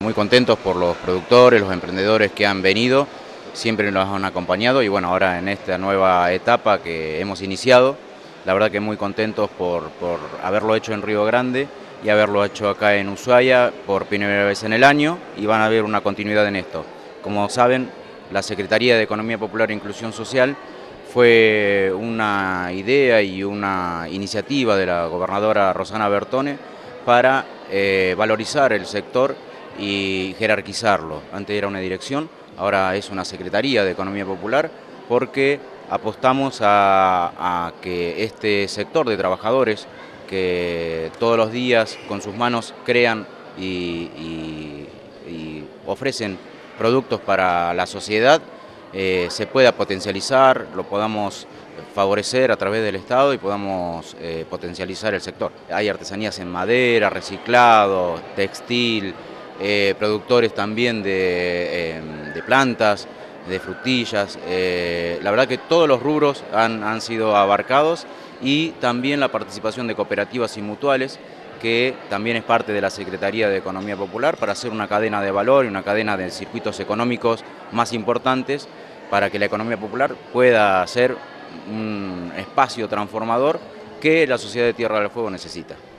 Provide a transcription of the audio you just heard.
Muy contentos por los productores, los emprendedores que han venido, siempre nos han acompañado y bueno, ahora en esta nueva etapa que hemos iniciado, la verdad que muy contentos por haberlo hecho en Río Grande y haberlo hecho acá en Ushuaia por primera vez en el año y van a haber una continuidad en esto. Como saben, la Secretaría de Economía Popular e Inclusión Social fue una idea y una iniciativa de la gobernadora Rosana Bertone para valorizar el sector y jerarquizarlo. Antes era una dirección, ahora es una Secretaría de Economía Popular porque apostamos a que este sector de trabajadores que todos los días con sus manos crean y ofrecen productos para la sociedad, se pueda potencializar, lo podamos favorecer a través del Estado y podamos potencializar el sector. Hay artesanías en madera, reciclado, textil, productores también de plantas, de frutillas. La verdad que todos los rubros han sido abarcados y también la participación de cooperativas y mutuales, que también es parte de la Secretaría de Economía Popular, para hacer una cadena de valor y una cadena de circuitos económicos más importantes para que la economía popular pueda ser un espacio transformador que la sociedad de Tierra del Fuego necesita.